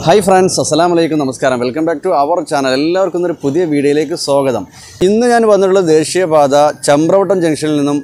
Hi friends, Assalamualaikum, Namaskaram. Welcome back to our channel. എല്ലാവർക്കും ഒരു പുതിയ വീഡിയോയിലേക്ക് സ്വാഗതം. ഇന്ന് ഞാൻ വന്നിട്ടുള്ളത് ദേശീയപാത ചമ്രവട്ടം ജംഗ്ഷനിൽ നിന്നും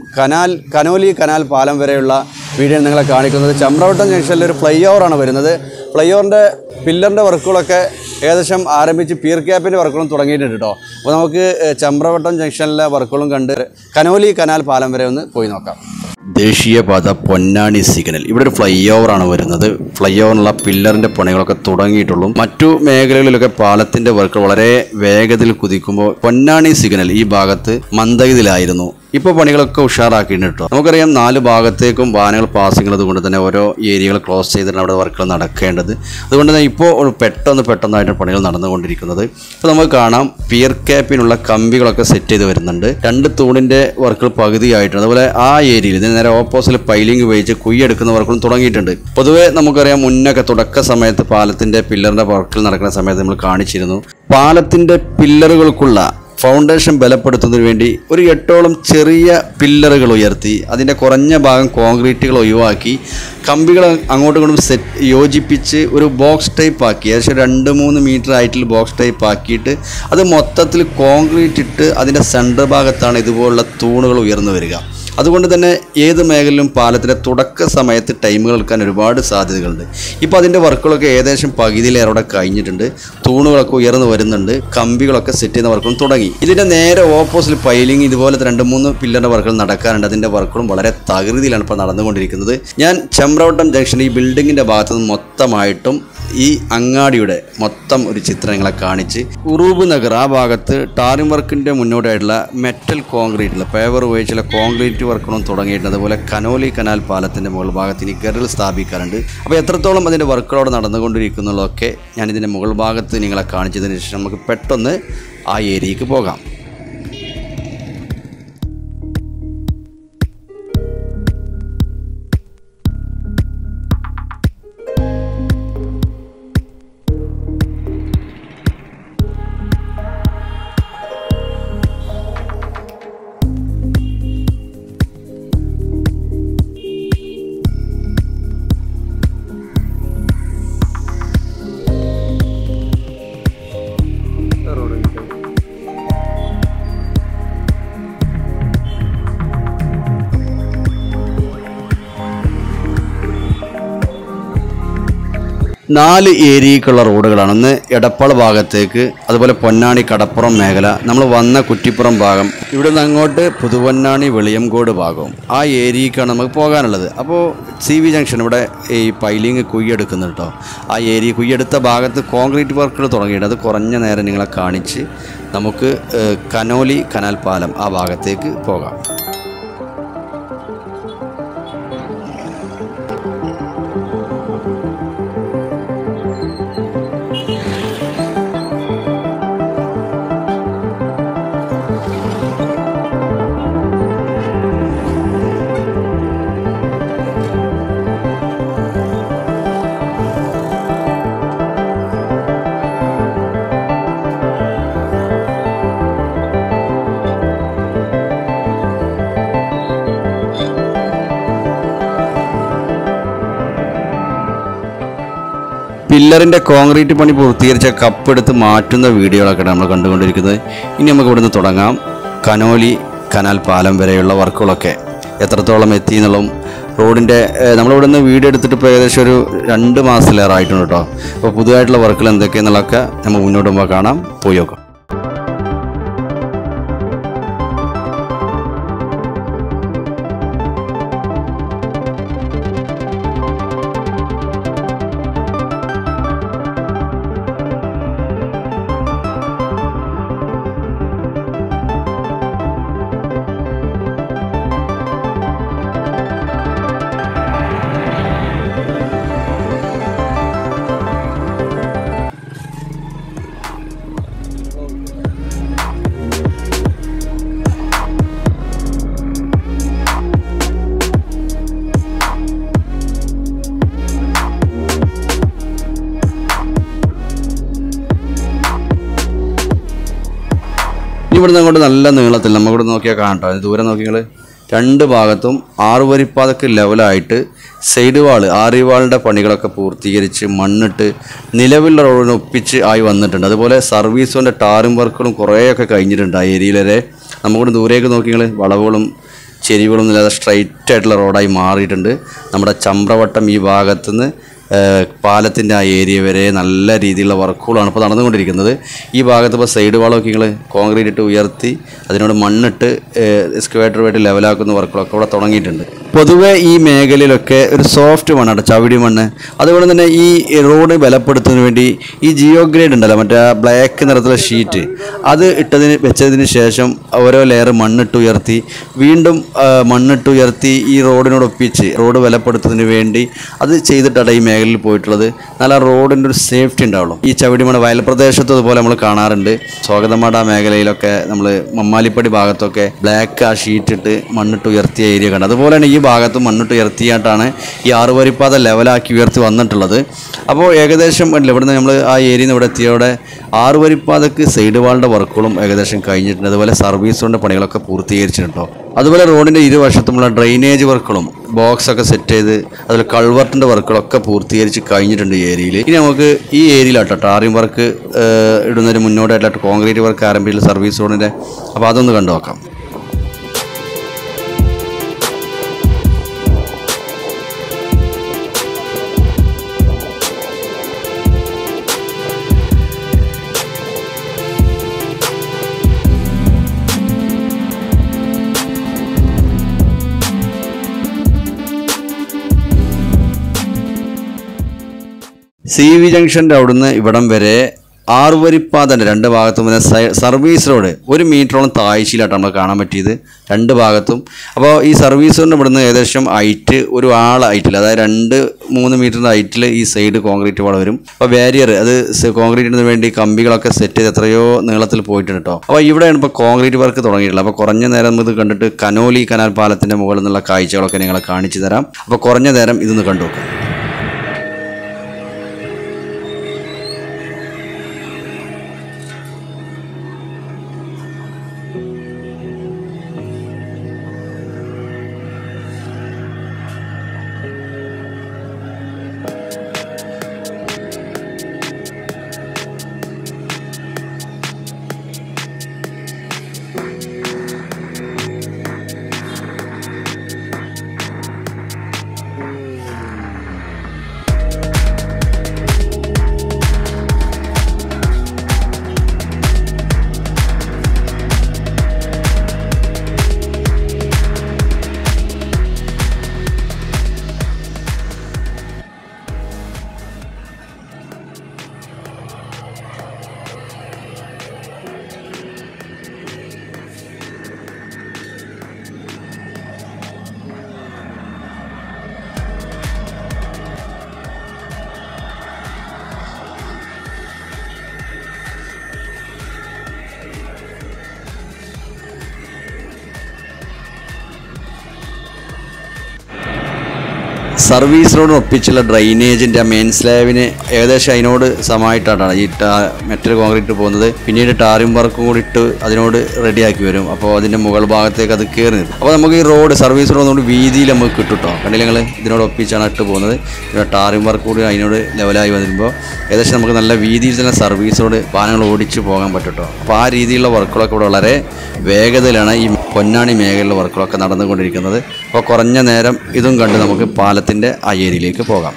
കനോലി കനാൽ പാലം വരെയുള്ള വീഡിയോ നിങ്ങളെ കാണിക്കുന്നത്. ചമ്രവട്ടം ജംഗ്ഷനിൽ ഒരു ഫ്ലൈ ഓവർ ആണ് വരുന്നത്. ഫ്ലൈ ഓവറിന്റെ പില്ലറിന്റെ വർക്കുകളൊക്കെ ഏകദേശം ആരംഭിച്ച് പിയർ ക്യാപ്പിന്റെ വർക്കുകളും തുടങ്ങിയിട്ടുണ്ട് ട്ടോ. അപ്പോൾ നമുക്ക് ചമ്രവട്ടം ജംഗ്ഷനിലെ വർക്കുകളും കണ്ട് കനോലി കനാൽ പാലം വരെ ഒന്ന് പോയി നോക്കാം. ദേശീയപാത പൊന്നാനി സിഗ്നൽ ഇവിടെ ഒരു ഫ്ലൈ ഓവറാണ് വരുന്നത്. ഫ്ലൈ ഓവറിനുള്ള പില്ലറിൻ്റെ പണികളൊക്കെ തുടങ്ങിയിട്ടുള്ളൂ. മറ്റു മേഖലകളിലൊക്കെ പാലത്തിൻ്റെ വർക്ക് വളരെ വേഗത്തിൽ കുതിക്കുമ്പോൾ പൊന്നാനി സിഗ്നൽ ഈ ഭാഗത്ത് മന്ദഗതിയിലായിരുന്നു. ഇപ്പോൾ പണികളൊക്കെ ഉഷാറാക്കിയിട്ടുണ്ട് കേട്ടോ. നമുക്കറിയാം 4 ഭാഗത്തേക്കും വാഹനങ്ങൾ പാസ് ചെയ്യുന്നത് കൊണ്ട് തന്നെ ഓരോ ഏരിയകൾ ക്ലോസ് ചെയ്തിട്ടാണ് അവിടെ വർക്കുകൾ നടക്കേണ്ടത്. അതുകൊണ്ട് തന്നെ ഇപ്പോൾ പെട്ടെന്നായിട്ട് പണികൾ നടന്നുകൊണ്ടിരിക്കുന്നത്. ഇപ്പോൾ നമുക്ക് കാണാം പിയർ ക്യാപ്പിനുള്ള കമ്പികളൊക്കെ സെറ്റ് ചെയ്ത് വരുന്നുണ്ട്. 2 തൂണിൻ്റെ വർക്കുകൾ പകുതിയായിട്ടുണ്ട്. അതുപോലെ ആ ഏരിയയിൽ ഇതിന് നേരെ ഓപ്പോസിറ്റ് പൈലിംഗ് ഉപയോഗിച്ച് കുയ്യെടുക്കുന്ന വർക്കുകളും തുടങ്ങിയിട്ടുണ്ട്. പൊതുവേ നമുക്കറിയാം മുന്നൊക്കെ തുടക്ക സമയത്ത് പാലത്തിൻ്റെ പില്ലറിൻ്റെ വർക്കുകൾ നടക്കുന്ന സമയത്ത് നമ്മൾ കാണിച്ചിരുന്നു. പാലത്തിൻ്റെ പില്ലറുകൾക്കുള്ള ഫൗണ്ടേഷൻ ബലപ്പെടുത്തുന്നതിന് വേണ്ടി ഒരു 8ഓളം ചെറിയ പില്ലറുകൾ ഉയർത്തി അതിൻ്റെ കുറഞ്ഞ ഭാഗം കോൺക്രീറ്റുകൾ ഒഴിവാക്കി കമ്പികൾ അങ്ങോട്ടും ഇങ്ങോട്ടും യോജിപ്പിച്ച് ഒരു ബോക്സ് ടൈപ്പ് ആക്കി ഏകദേശം 2-3 മീറ്റർ ഹൈറ്റിൽ ബോക്സ് ടൈപ്പ് ആക്കിയിട്ട് അത് മൊത്തത്തിൽ കോൺക്രീറ്റ് ഇട്ട് അതിൻ്റെ സെൻറ്റർ ഭാഗത്താണ് ഇതുപോലുള്ള തൂണുകൾ ഉയർന്നു വരിക. അതുകൊണ്ട് തന്നെ ഏത് മേഖലയിലും പാലത്തിൻ്റെ തുടക്ക സമയത്ത് ടൈമുകൾ എടുക്കാൻ ഒരുപാട് സാധ്യതകളുണ്ട്. ഇപ്പോൾ അതിൻ്റെ വർക്കുകളൊക്കെ ഏകദേശം പകുതിയിലേറെ കഴിഞ്ഞിട്ടുണ്ട്. തൂണുകളൊക്കെ ഉയർന്നു വരുന്നുണ്ട്. കമ്പികളൊക്കെ സെറ്റ് ചെയ്യുന്ന വർക്കുകളും തുടങ്ങി. ഇതിൻ്റെ നേരെ ഓപ്പോസിറ്റ് പൈലിംഗ് ഇതുപോലത്തെ 2-3 പില്ലറിൻ്റെ വർക്കുകൾ നടക്കാറുണ്ട്. അതിൻ്റെ വർക്കുകളും വളരെ തകൃതിയിലാണ് ഇപ്പോൾ നടന്നുകൊണ്ടിരിക്കുന്നത്. ഞാൻ ചമ്രവട്ടം ജംഗ്ഷൻ ഈ ബിൽഡിങ്ങിൻ്റെ ഭാഗത്തു നിന്ന് മൊത്തമായിട്ടും ഈ അങ്ങാടിയുടെ മൊത്തം ഒരു ചിത്രം നിങ്ങളെ കാണിച്ച് ഉറൂബ് നഗർ ആ ഭാഗത്ത് ടാറിംഗ് വർക്കിൻ്റെ മുന്നോട്ടായിട്ടുള്ള മെറ്റൽ കോൺക്രീറ്റിൽ പേവർ ഉപയോഗിച്ചുള്ള കോൺക്രീറ്റ് വർക്കുകളും തുടങ്ങിയിട്ടുണ്ട്. അതുപോലെ കനോലി കനാൽ പാലത്തിൻ്റെ മുകൾ ഭാഗത്ത് ഇനി ഗർഡർ സ്ഥാപിക്കാറുണ്ട്. അപ്പോൾ എത്രത്തോളം അതിൻ്റെ വർക്കുകളോട് നടന്നുകൊണ്ടിരിക്കുന്നുള്ളതൊക്കെ ഞാനിതിൻ്റെ മുകൾ ഭാഗത്ത് നിങ്ങളെ കാണിച്ചതിന് ശേഷം നമുക്ക് പെട്ടെന്ന് ആ ഏരിയയ്ക്ക് പോകാം. നാല് ഏരിയക്കുള്ള റോഡുകളാണ്. ഒന്ന് എടപ്പാൾ ഭാഗത്തേക്ക്, അതുപോലെ പൊന്നാനി കടപ്പുറം മേഖല, നമ്മൾ വന്ന കുറ്റിപ്പുറം ഭാഗം, ഇവിടെ നിന്ന് അങ്ങോട്ട് പുതുവന്നാണി വെളിയംകോട് ഭാഗവും ആ ഏരിയക്കാണ് നമുക്ക് പോകാനുള്ളത്. അപ്പോൾ CV ജംഗ്ഷൻ ഇവിടെ ഈ പൈലിങ് കുയ്യെടുക്കുന്നുണ്ട് കേട്ടോ. ആ ഏരിയ കുയ്യെടുത്ത ഭാഗത്ത് കോൺക്രീറ്റ് വർക്കുകൾ തുടങ്ങിയിട്ട് അത് കുറഞ്ഞ നേരം നിങ്ങളെ കാണിച്ച് നമുക്ക് കനോലി കനാൽ പാലം ആ ഭാഗത്തേക്ക് പോകാം. പില്ലറിൻ്റെ കോൺക്രീറ്റ് പണി പൂർത്തീകരിച്ച കപ്പെടുത്ത് മാറ്റുന്ന വീഡിയോകളൊക്കെ നമ്മൾ കണ്ടുകൊണ്ടിരിക്കുന്നത്. ഇനി നമുക്ക് ഇവിടുന്ന് തുടങ്ങാം. കനോലി കനാൽ പാലം വരെയുള്ള വർക്കുകളൊക്കെ എത്രത്തോളം എത്തി എന്നുള്ളതും റോഡിൻ്റെ നമ്മളിവിടുന്ന് വീഡിയോ എടുത്തിട്ട് ഇപ്പോൾ ഏകദേശം ഒരു 2 മാസത്തിലേറെ ആയിട്ടുണ്ട് കേട്ടോ. അപ്പോൾ പുതുതായിട്ടുള്ള വർക്കുകൾ എന്തൊക്കെയെന്നുള്ളതൊക്കെ നമ്മൾ മുന്നോട്ട് പോകുമ്പോൾ കാണാം. പോയി നോക്കാം. ഇവിടുന്ന് അങ്ങോട്ട് നല്ല നീളത്തിൽ നമ്മളിവിടെ നോക്കിയാൽ കാണട്ടോ. ദൂരം നോക്കിയാൽ രണ്ട് ഭാഗത്തും 6 വരിപ്പാതക്ക് ലെവലായിട്ട് സൈഡ് വാൾ 6 വാളിൻ്റെ പണികളൊക്കെ പൂർത്തീകരിച്ച് മണ്ണിട്ട് നിലവിലുള്ള റോഡിന് ഒപ്പിച്ച് ആയി വന്നിട്ടുണ്ട്. അതുപോലെ സർവീസ് റോഡിൻ്റെ ടാറിംഗ് വർക്കുകളും കുറേയൊക്കെ കഴിഞ്ഞിട്ടുണ്ട്. ആ ഏരിയയിൽ വരെ നമുക്ക് ദൂരേക്ക് നോക്കിയാൽ വളവുകളും ചെരിവുകളും ഇല്ലാതെ സ്ട്രൈറ്റ് ആയിട്ടുള്ള റോഡായി മാറിയിട്ടുണ്ട്. നമ്മുടെ ചമ്രവട്ടം ഈ ഭാഗത്തുനിന്ന് പാലത്തിൻ്റെ ആ ഏരിയ വരെ നല്ല രീതിയിലുള്ള വർക്കുകളാണ് ഇപ്പോൾ നടന്നുകൊണ്ടിരിക്കുന്നത്. ഈ ഭാഗത്ത് ഇപ്പോൾ സൈഡ് വാളൊക്കെ നിങ്ങൾ കോൺക്രീറ്റ് ഇട്ട് ഉയർത്തി അതിനോട് മണ്ണിട്ട് എക്സ്കവേറ്ററുമായിട്ട് ലെവലാക്കുന്ന വർക്കുകളൊക്കെ ഇവിടെ തുടങ്ങിയിട്ടുണ്ട്. പൊതുവേ ഈ മേഖലയിലൊക്കെ ഒരു സോഫ്റ്റ് മണ്ണാണ്, ചവിടി മണ്ണ്. അതുപോലെ തന്നെ ഈ റോഡ് ബലപ്പെടുത്തുന്നതിന് വേണ്ടി ഈ ജിയോ ഗ്രേഡ് ഉണ്ടല്ലോ, മറ്റേ ബ്ലാക്ക് നിറത്തിലുള്ള ഷീറ്റ്, അത് വെച്ചതിന് ശേഷം ഓരോ ലെയർ മണ്ണിട്ട് ഉയർത്തി വീണ്ടും മണ്ണിട്ട് ഉയർത്തി ഈ റോഡിനോടൊപ്പിച്ച് റോഡ് ബലപ്പെടുത്തുന്നതിന് വേണ്ടി അത് ചെയ്തിട്ടാണ് ഈ മേഖലയിൽ പോയിട്ടുള്ളത്. നല്ല റോഡിൻ്റെ ഒരു സേഫ്റ്റി ഉണ്ടാവുള്ളൂ. ഈ ചവിടിമണ്ണ് വയൽ പ്രദേശത്തും അതുപോലെ നമ്മൾ കാണാറുണ്ട്. സ്വാഗതമാട മേഖലയിലൊക്കെ നമ്മൾ മമ്മാലിപ്പടി ഭാഗത്തൊക്കെ ബ്ലാക്ക് ആ ഷീറ്റ് ഇട്ട് മണ്ണിട്ട് ഉയർത്തിയ ഏരിയ കണ്ട്. അതുപോലെ തന്നെ ഈ ഭാഗത്ത് മണ്ണിട്ട് ഉയർത്തിയായിട്ടാണ് ഈ 6 വരിപ്പാത ലെവലാക്കി ഉയർത്തി വന്നിട്ടുള്ളത്. അപ്പോൾ ഏകദേശം ഇവിടുന്ന് നമ്മൾ ആ ഏരിയയിൽ നിന്ന് ഇവിടെ എത്തിയോടെ 6 വരിപ്പാതക്ക് സൈഡ് വാളിൻ്റെ വർക്കുകളും ഏകദേശം കഴിഞ്ഞിട്ടുണ്ട്. അതുപോലെ സർവീസ് റോഡിൻ്റെ പണികളൊക്കെ പൂർത്തീകരിച്ചിട്ടുണ്ടോ. അതുപോലെ റോഡിൻ്റെ ഇരുവശത്തുമുള്ള ഡ്രെയിനേജ് വർക്കുകളും ബോക്സൊക്കെ സെറ്റ് ചെയ്ത് അതുപോലെ കൾവർട്ടിൻ്റെ വർക്കുകളൊക്കെ പൂർത്തീകരിച്ച് കഴിഞ്ഞിട്ടുണ്ട് ഈ ഏരിയയിൽ. ഇനി നമുക്ക് ഈ ഏരിയയിലാട്ടോ ടാറിംഗ് വർക്ക് ഇടുന്നതിന് മുന്നോട്ടായിട്ട് കോൺക്രീറ്റ് വർക്ക് ആരംഭിച്ചിട്ടുള്ള സർവീസ് റോഡിൻ്റെ. അപ്പോൾ അതൊന്ന് കണ്ടു നോക്കാം. CV ജംഗ്ഷൻ്റെ അവിടുന്ന് ഇവിടം വരെ 6 വരിപ്പാതൻ്റെ രണ്ട് ഭാഗത്തും പിന്നെ സർവീസ് റോഡ് 1 മീറ്ററോളം താഴ്ചയിലായിട്ട് നമ്മൾ കാണാൻ പറ്റിയത് രണ്ട് ഭാഗത്തും. അപ്പോൾ ഈ സർവീസ് റോഡിന് ഇവിടുന്ന് ഏകദേശം ഹൈറ്റ് ഒരു ആൾ ഹൈറ്റിൽ, അതായത് 2-3 മീറ്ററിൻ്റെ ഹൈറ്റിൽ ഈ സൈഡ് കോൺക്രീറ്റ് വാൾ വരും. അപ്പോൾ ബാരിയർ അത് കോൺക്രീറ്റിന് വേണ്ടി കമ്പികളൊക്കെ സെറ്റ് ചെയ്ത് എത്രയോ നീളത്തിൽ പോയിട്ടുണ്ട് കേട്ടോ. അപ്പോൾ ഇവിടെയാണ് ഇപ്പോൾ കോൺക്രീറ്റ് വർക്ക് തുടങ്ങിയിട്ടുള്ളത്. അപ്പോൾ കുറഞ്ഞ നേരം ഇത് കണ്ടിട്ട് കനോലി കനാൽ പാലത്തിൻ്റെ മുകളിൽ നിന്നുള്ള കാഴ്ചകളൊക്കെ നിങ്ങളെ കാണിച്ചു തരാം. അപ്പോൾ കുറഞ്ഞ നേരം ഇതൊന്ന് കണ്ടു നോക്കാം. സർവീസ് റോഡിന് ഒപ്പിച്ചുള്ള ഡ്രൈനേജിൻ്റെ മെയിൻ സ്ലാബിന് ഏകദേശം അതിനോട് സമായിട്ടാണ് ഈ മെറ്റൽ കോൺക്രീറ്റ് പോകുന്നത്. പിന്നീട് ടാറിംഗ് വർക്കും കൂടി ഇട്ട് അതിനോട് റെഡിയാക്കി വരും. അപ്പോൾ അതിൻ്റെ മുകൾ ഭാഗത്തേക്ക് അത് കയറി നിൽക്കും. അപ്പോൾ നമുക്ക് ഈ റോഡ് സർവീസ് റോഡ് കൊണ്ട് വീതിയിൽ നമുക്ക് കിട്ടും കേട്ടോ. കണ്ടില്ല നിങ്ങൾ, ഇതിനോട് ഒപ്പിച്ചാണ് ഇട്ട് പോകുന്നത്. പിന്നെ ടാറിംഗ് വർക്ക് കൂടി അതിനോട് ലെവലായി വരുമ്പോൾ ഏകദേശം നമുക്ക് നല്ല വീതിയിൽ തന്നെ സർവീസ് റോഡ് വാഹനങ്ങൾ ഓടിച്ച് പോകാൻ പറ്റും കേട്ടോ. അപ്പോൾ ആ രീതിയിലുള്ള വർക്കുകളൊക്കെ ഇവിടെ വളരെ വേഗതയിലാണ് ഈ പൊന്നാണി മേഖലയിലുള്ള വർക്കുകളൊക്കെ നടന്നുകൊണ്ടിരിക്കുന്നത്. അപ്പോൾ കുറഞ്ഞ നേരം ഇതും കണ്ട് നമുക്ക് പാലത്തിൻ്റെ ആ ഏരിയയിലേക്ക് പോകാം.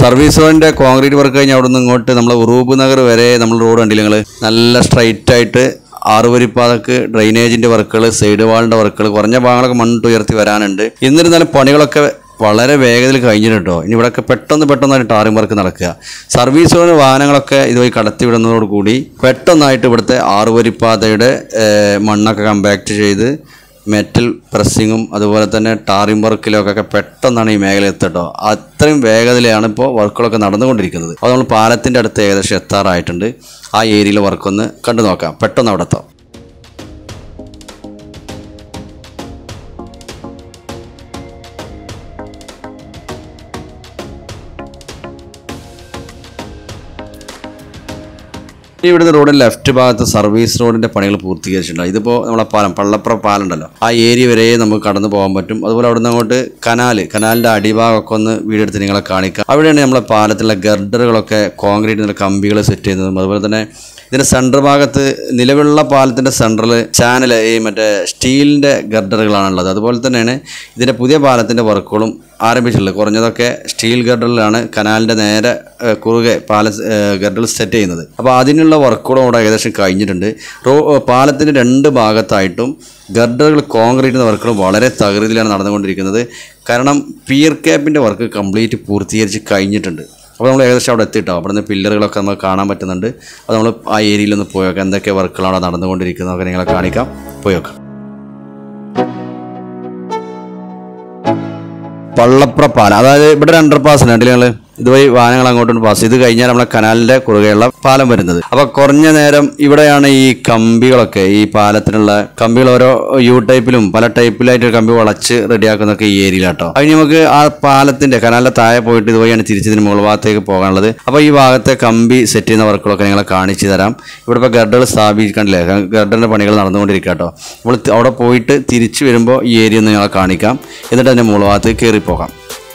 സർവീസ് റോഡിൻ്റെ കോൺക്രീറ്റ് വർക്ക് കഴിഞ്ഞ് അവിടെ നിന്ന് ഇങ്ങോട്ട് നമ്മൾ ഉറൂബ് നഗർ വരെ നമ്മൾ റോഡ് കണ്ടില്ല നിങ്ങൾ, നല്ല സ്ട്രൈറ്റ് ആയിട്ട് ആറുവരിപ്പാതക്ക് ഡ്രെയിനേജിൻ്റെ വർക്കുകൾ, സൈഡ് വാളിൻ്റെ വർക്കുകൾ, കുറഞ്ഞ ഭാഗങ്ങളൊക്കെ മണ്ണിട്ട് ഉയർത്തി വരാനുണ്ട്. എന്നിരുന്നാലും പണികളൊക്കെ വളരെ വേഗത്തിൽ കഴിഞ്ഞിട്ടോ. ഇനി ഇവിടെയൊക്കെ പെട്ടെന്നായിട്ട് ടാറിംഗ് വർക്ക് നടക്കുക. സർവീസ് റോഡ് വാഹനങ്ങളൊക്കെ ഇതുവഴി കടത്തിവിടുന്നതോടുകൂടി പെട്ടെന്നായിട്ട് ഇവിടുത്തെ ആറുവരിപ്പാതയുടെ മണ്ണൊക്കെ കമ്പാക്ട് ചെയ്ത് മെറ്റൽ പ്രസ്സിങ്ങും അതുപോലെ തന്നെ ടാറിംഗ് വർക്കിലൊക്കെ പെട്ടെന്നാണ് ഈ മേഖല എത്തട്ടോ. അത്രയും വേഗതയിലാണ് ഇപ്പോൾ വർക്കുകളൊക്കെ നടന്നുകൊണ്ടിരിക്കുന്നത്. അപ്പോൾ നമ്മൾ പാലത്തിൻ്റെ അടുത്ത് ഏകദേശം എത്താറായിട്ടുണ്ട്. ആ ഏരിയയിലെ വർക്കൊന്ന് കണ്ടു നോക്കാം. പെട്ടെന്ന് അവിടെ എത്താം. ഇവിടുന്ന് റോഡിൻ്റെ ലെഫ്റ്റ് ഭാഗത്ത് സർവീസ് റോഡിൻ്റെ പണികൾ പൂർത്തീകരിച്ചിട്ടുണ്ട്. ഇതിപ്പോൾ നമ്മളെ പാലം പള്ളപ്ര പാലം ഉണ്ടല്ലോ, ആ ഏരിയ വരെ നമുക്ക് കടന്നു പോകാൻ പറ്റും. അതുപോലെ അവിടെ നിന്ന് അങ്ങോട്ട് കനാലിൻ്റെ അടിഭാഗമൊക്കെ ഒന്ന് വീടെടുത്ത് നിങ്ങളെ കാണിക്കാം. അവിടെയാണ് നമ്മളെ പാലത്തിലുള്ള ഗർഡറുകളൊക്കെ കോൺക്രീറ്റിൻ്റെ കമ്പികൾ സെറ്റ് ചെയ്യുന്നതും അതുപോലെ തന്നെ ഇതിൻ്റെ സെൻറ്റർ ഭാഗത്ത് നിലവിലുള്ള പാലത്തിൻ്റെ സെൻറ്ററിൽ ചാനൽ ഈ മറ്റേ സ്റ്റീലിൻ്റെ ഗർഡറുകളാണുള്ളത്. അതുപോലെ തന്നെയാണ് ഇതിൻ്റെ പുതിയ പാലത്തിൻ്റെ വർക്കുകളും ആരംഭിച്ചിട്ടുള്ളത്. കുറഞ്ഞതൊക്കെ സ്റ്റീൽ ഗർഡറിലാണ് കനാലിൻ്റെ നേരെ കുറുകെ ഗർഡർ സെറ്റ് ചെയ്യുന്നത്. അപ്പോൾ അതിനുള്ള വർക്കുകളും അവിടെ ഏകദേശം കഴിഞ്ഞിട്ടുണ്ട്. പാലത്തിൻ്റെ രണ്ട് ഭാഗത്തായിട്ടും ഗർഡറുകൾ കോൺക്രീറ്റിൻ്റെ വർക്കുകൾ വളരെ തകൃതിയിലാണ് നടന്നുകൊണ്ടിരിക്കുന്നത്. കാരണം പിയർ ക്യാപ്പിൻ്റെ വർക്ക് കംപ്ലീറ്റ് പൂർത്തീകരിച്ച് കഴിഞ്ഞിട്ടുണ്ട്. അപ്പോൾ നമ്മൾ ഏകദേശം അവിടെ എത്തിയിട്ടോ. അവിടെ നിന്ന് പില്ലറുകളൊക്കെ നമുക്ക് കാണാൻ പറ്റുന്നുണ്ട്. അപ്പോൾ നമ്മൾ ആ ഏരിയയിലൊന്ന് പോയേക്കാം. എന്തൊക്കെ വർക്കുകളാണ് നടന്നുകൊണ്ടിരിക്കുന്നതൊക്കെ നിങ്ങളെ കാണിക്കാം. പോയേക്കാം. പള്ളപ്ര പാലം, അതായത് ഇവിടെ ഒരു അണ്ടർപാസ് ഉണ്ട് കണ്ടില്ലേ നിങ്ങൾ, ഇതുവഴി വാഹനങ്ങൾ അങ്ങോട്ടും പാസ് ചെയ്ത് കഴിഞ്ഞാൽ നമ്മളെ കനാലിൻ്റെ കുറുകെയുള്ള പാലം വരുന്നത്. അപ്പോൾ കുറഞ്ഞ നേരം ഇവിടെയാണ് ഈ കമ്പികളൊക്കെ, ഈ പാലത്തിനുള്ള കമ്പികൾ ഓരോ യു ടൈപ്പിലും പല ടൈപ്പിലായിട്ട് കമ്പി വളച്ച് റെഡിയാക്കുന്നതൊക്കെ ഈ ഏരിയയിലാട്ടോ. അതിന് നമുക്ക് ആ പാലത്തിൻ്റെ കനാലിൻ്റെ താഴെ പോയിട്ട് ഇതുവഴിയാണ് തിരിച്ചതിന് മുകൾ ഭാഗത്തേക്ക് പോകാനുള്ളത്. അപ്പോൾ ഈ ഭാഗത്തെ കമ്പി സെറ്റ് ചെയ്യുന്ന വർക്കുകളൊക്കെ നിങ്ങളെ കാണിച്ചു തരാം. ഇവിടെ ഇപ്പോൾ ഗർഡർ സ്ഥാപിക്കണ്ടല്ലേ, ഗർഡറിൻ്റെ പണികൾ നടന്നുകൊണ്ടിരിക്കുക കേട്ടോ. നമ്മൾ അവിടെ പോയിട്ട് തിരിച്ചു വരുമ്പോൾ ഈ ഏരിയ ഒന്ന് നിങ്ങളെ കാണിക്കാം. എന്നിട്ട് അതിൻ്റെ മുകൾ ഭാഗത്തേക്ക് കയറിപ്പോകാം.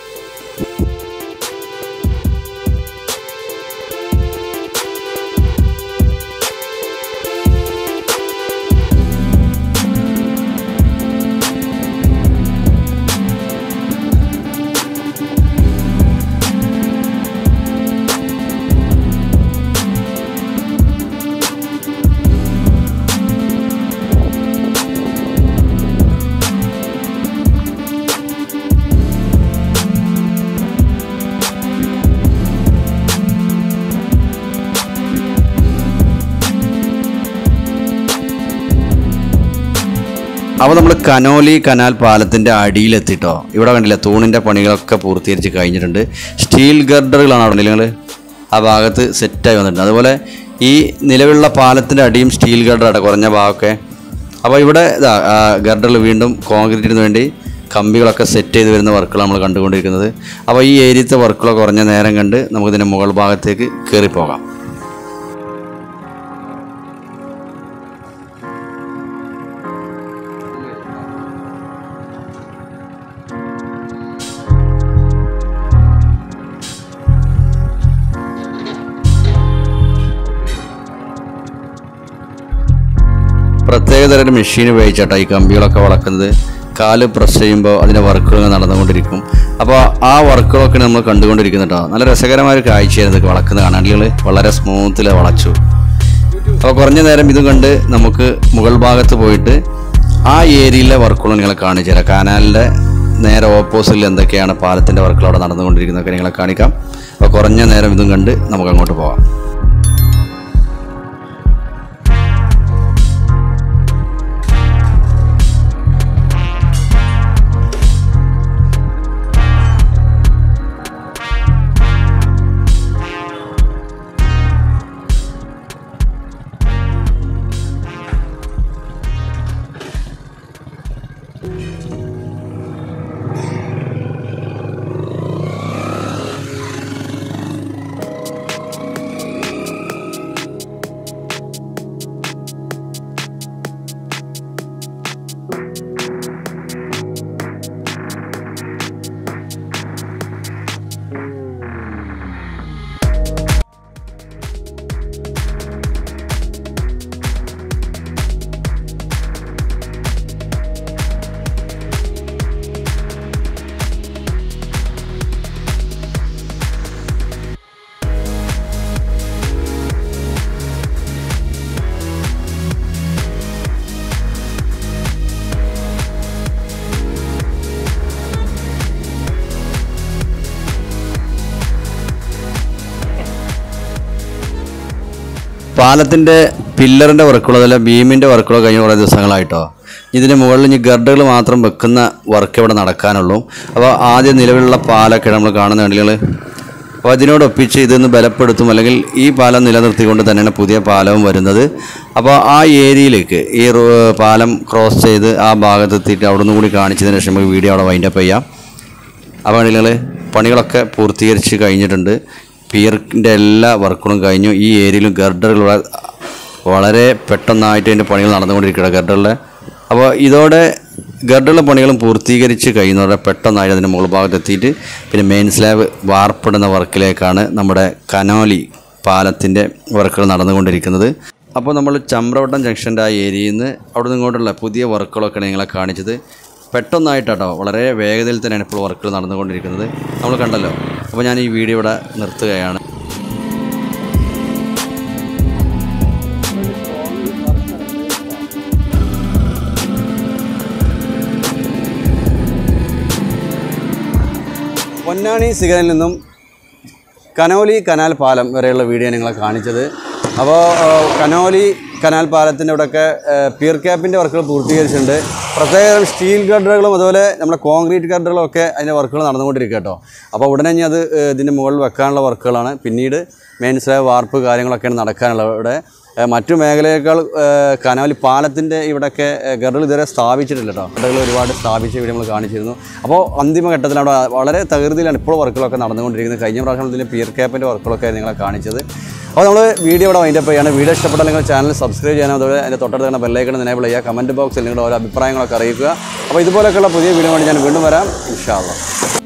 അപ്പോൾ നമ്മൾ കനോലി കനാൽ പാലത്തിൻ്റെ അടിയിലെത്തിട്ടോ. ഇവിടെ കണ്ടില്ല, തൂണിൻ്റെ പണികളൊക്കെ പൂർത്തീകരിച്ച് കഴിഞ്ഞിട്ടുണ്ട്. സ്റ്റീൽ ഗർഡറുകളാണ് അവിടെ നിങ്ങൾ ആ ഭാഗത്ത് സെറ്റായി വന്നിട്ടുണ്ട്. അതുപോലെ ഈ നിലവിലുള്ള പാലത്തിൻ്റെ അടിയും സ്റ്റീൽ ഗർഡറാണ് കുറഞ്ഞ ഭാഗമൊക്കെ. അപ്പോൾ ഇവിടെ ഗർഡറിൽ വീണ്ടും കോൺക്രീറ്റിന് വേണ്ടി കമ്പികളൊക്കെ സെറ്റ് ചെയ്ത് വരുന്ന വർക്കുകൾ നമ്മൾ കണ്ടുകൊണ്ടിരിക്കുന്നത്. അപ്പോൾ ഈ ഏരിയത്തെ വർക്കുകളൊക്കെ കുറഞ്ഞ നേരം കണ്ട് നമുക്കിതിൻ്റെ മുകൾ ഭാഗത്തേക്ക് കയറിപ്പോകാം. പ്രത്യേകതരം മെഷീൻ ഉപയോഗിച്ചാട്ടോ ഈ കമ്പികളൊക്കെ വളക്കുന്നത്. കാല് പ്രസ് ചെയ്യുമ്പോൾ അതിൻ്റെ വർക്കുകൾ നടന്നുകൊണ്ടിരിക്കും. അപ്പോൾ ആ വർക്കുകളൊക്കെ നമ്മൾ കണ്ടുകൊണ്ടിരിക്കുന്നു കേട്ടോ. നല്ല രസകരമായൊരു കാഴ്ചയായിരുന്നു ഇതൊക്കെ വളക്കുന്ന കാണാണ്ടികൾ. വളരെ സ്മൂത്തിൽ വളച്ചു. അപ്പോൾ കുറഞ്ഞ നേരം ഇതും കണ്ട് നമുക്ക് മുകൾ ഭാഗത്ത് പോയിട്ട് ആ ഏരിയയിലെ വർക്കുകൾ നിങ്ങളെ കാണിച്ചു തരാം. കനാലിൻ്റെ നേരെ ഓപ്പോസിറ്റിൽ എന്തൊക്കെയാണ് പാലത്തിൻ്റെ വർക്കുകൾ അവിടെ നടന്നുകൊണ്ടിരിക്കുന്നതൊക്കെ നിങ്ങളെ കാണിക്കാം. അപ്പോൾ കുറഞ്ഞ നേരം ഇതും കണ്ട് നമുക്ക് അങ്ങോട്ട് പോകാം. പാലത്തിൻ്റെ പില്ലറിൻ്റെ വർക്കുകളോ അതല്ല ബീമിൻ്റെ വർക്കുകളോ കഴിഞ്ഞ കുറേ ദിവസങ്ങളായിട്ടോ. ഇതിന് മുകളിൽ ഇനി ഗർഡറുകൾ മാത്രം വെക്കുന്ന വർക്ക് ഇവിടെ നടക്കാനുള്ളൂ. അപ്പോൾ ആദ്യം നിലവിലുള്ള പാലൊക്കെ നമ്മൾ കാണുന്ന വണ്ടികൾ, അപ്പോൾ അതിനോടൊപ്പിച്ച് ഇതൊന്ന് ബലപ്പെടുത്തും, അല്ലെങ്കിൽ ഈ പാലം നിലനിർത്തിക്കൊണ്ട് തന്നെയാണ് പുതിയ പാലവും വരുന്നത്. അപ്പോൾ ആ ഏരിയയിലേക്ക് ഈ പാലം ക്രോസ് ചെയ്ത് ആ ഭാഗത്തെത്തിയിട്ട് അവിടെ നിന്ന് കൂടി കാണിച്ചതിന് ശേഷം നമുക്ക് വീഡിയോ അവിടെ വൈൻഡപ്പ് ചെയ്യാം. അപ്പോൾ വണ്ടികൾ പണികളൊക്കെ പൂർത്തീകരിച്ച് കഴിഞ്ഞിട്ടുണ്ട്. പിയറിൻ്റെ എല്ലാ വർക്കുകളും കഴിഞ്ഞു. ഈ ഏരിയയിലും ഗർഡറുകൾ വളരെ പെട്ടെന്നായിട്ട് അതിൻ്റെ പണികൾ നടന്നുകൊണ്ടിരിക്കുകയാണ് ഗർഡറിലെ. അപ്പോൾ ഇതോടെ ഗർഡറിലെ പണികളും പൂർത്തീകരിച്ച് കഴിയുന്നതോടെ പെട്ടെന്നായിട്ട് അതിൻ്റെ മുകൾ ഭാഗത്തെത്തിയിട്ട് പിന്നെ മെയിൻ സ്ലാബ് വാർപ്പിടുന്ന വർക്കിലേക്കാണ് നമ്മുടെ കനോലി പാലത്തിൻ്റെ വർക്കുകൾ നടന്നുകൊണ്ടിരിക്കുന്നത്. അപ്പോൾ നമ്മൾ ചമ്രവട്ടം ജംഗ്ഷൻ്റെ ആ ഏരിയയിൽ നിന്ന് അവിടെ നിന്ന് ഇങ്ങോട്ടുള്ള പുതിയ വർക്കുകളൊക്കെയാണ് നിങ്ങളെ കാണിച്ചത്. പെട്ടെന്നായിട്ടാട്ടോ, വളരെ വേഗതയിൽ തന്നെയാണ് ഇപ്പോൾ വർക്കുകൾ നടന്നുകൊണ്ടിരിക്കുന്നത്. നമ്മൾ കണ്ടല്ലോ. അപ്പോൾ ഞാൻ ഈ വീഡിയോ ഇവിടെ നിർത്തുകയാണ്. പൊന്നാനി സിഗ്നലിൽ നിന്നും കനോലി കനാൽ പാലം വരെയുള്ള വീഡിയോ നിങ്ങളെ കാണിച്ചത്. അപ്പോൾ കനോലി കനാൽ പാലത്തിൻ്റെ ഇവിടെയൊക്കെ പിയർ ക്യാപ്പിൻ്റെ വർക്കുകൾ പൂർത്തീകരിച്ചിട്ടുണ്ട്. പ്രത്യേകം സ്റ്റീൽ ഗർഡറുകളും അതുപോലെ നമ്മുടെ കോൺക്രീറ്റ് ഗർഡറുകളും ഒക്കെ അതിൻ്റെ വർക്കുകൾ നടന്നുകൊണ്ടിരിക്കുക കേട്ടോ. അപ്പോൾ ഉടനെ ഇനി അത് ഇതിൻ്റെ മുകളിൽ വെക്കാനുള്ള വർക്കുകളാണ്. പിന്നീട് മെയിൻ സ്ലാബ് വാർപ്പ് കാര്യങ്ങളൊക്കെയാണ് നടക്കാനുള്ളത്. ഇവിടെ മറ്റു മേഖലയേക്കാൾ കനോലി പാലത്തിൻ്റെ ഇവിടെയൊക്കെ ഗർഡറുകൾ ഇതുവരെ സ്ഥാപിച്ചിട്ടില്ല കേട്ടോ. ഗർഡറുകൾ ഒരുപാട് സ്ഥാപിച്ച വീഡിയോ നമ്മൾ കാണിച്ചിരുന്നു. അപ്പോൾ അന്തിമഘട്ടത്തിൽ അവിടെ വളരെ തകൃതിയിലാണ് ഇപ്പോൾ വർക്കുകളൊക്കെ നടന്നുകൊണ്ടിരിക്കുന്നത്. കഴിഞ്ഞ പ്രാവശ്യം ഇതിൻ്റെ പിയർ ക്യാപ്പിൻ്റെ വർക്കുകളൊക്കെ നിങ്ങളെ കാണിച്ചത്. അപ്പോൾ നമ്മൾ വീഡിയോ ഇവിടെ വൈൻഡപ്പ് ചെയ്യുകയാണ്. വീഡിയോ ഇഷ്ടപ്പെട്ടാൽ നിങ്ങൾ ചാനൽ സബ്സ്ക്രൈബ് ചെയ്യാനും അതുപോലെ അതിൻ്റെ തൊട്ടടുത്ത് തന്നെ ബെല്ലൈക്കൺ എനേബിൾ ചെയ്യുക. കമൻറ്റ് ബോക്സിൽ നിങ്ങളുടെ ഓരോ അഭിപ്രായങ്ങളൊക്കെ അറിയിക്കുക. അപ്പോൾ ഇതുപോലെയൊക്കെയുള്ള പുതിയ വീഡിയോ വേണ്ടി ഞാൻ വീണ്ടും വരാം ഇൻഷാ അല്ലാഹ്.